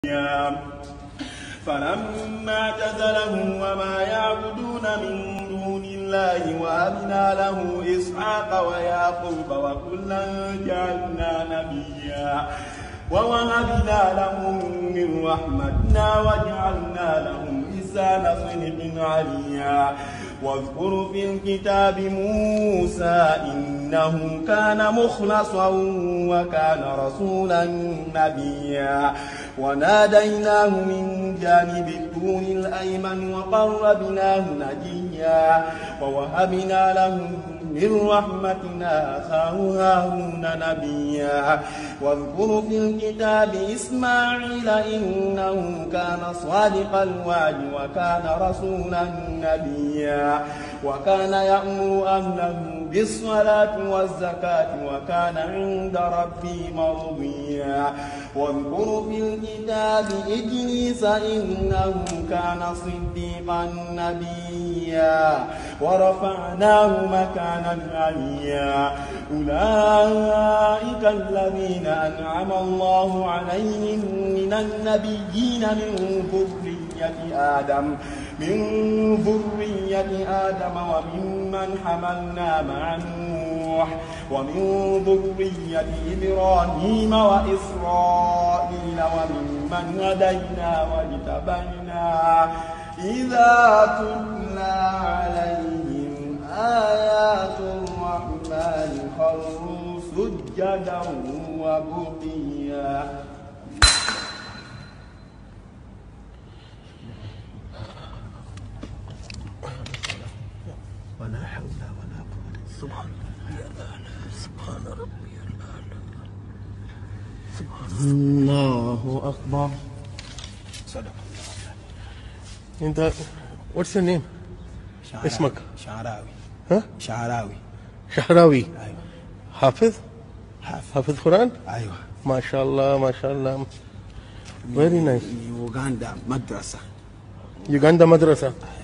فلما اعتزلهم وما يعبدون من دون الله وهبنا له إسحاق ويعقوب وكلا جعلنا نبيا ووهبنا لهم من رحمتنا وجعلنا لهم لسان صدق عليا. واذكر في الكتاب موسى إنه كان مخلصا وكان رسولا نبيا. وناديناه من جانب الطور الأيمن وقربناه نجيا ووهبنا له من رحمتنا أخاه هارون نبيا. واذكر في الكتاب إسماعيل إنه كان صادق الوعد وكان رسولا نبيا. وكان يأمر أهله بالصلاة والزكاة وكان عند ربه مرضيا. واذكر في الكتاب إدريس إنه كان صديقا نبيا ورفعناه مكانا عليا. أولئك الذين أنعم الله عليهم من النبيين من ذرية آدم وممن حملنا مع نوح ومن ذرية إبراهيم وإسرائيل وممن هدينا واجتبينا إذا تتلى عليهم آيات الرحمن خروا سجدا وبكيا. ولا حول ولا قوة. سبحان ربي الأعلى. سبحان ربي الأعلى. سبحان الله أكبر. صدق الله. أنت what's your name؟ اسمك؟ شعراوي. ها؟ شعراوي. شعراوي. أيوه. حافظ؟ حافظ قرآن؟ أيوه. ما شاء الله ما شاء الله. Very nice. يوغندا مدرسة. يوغندا مدرسة.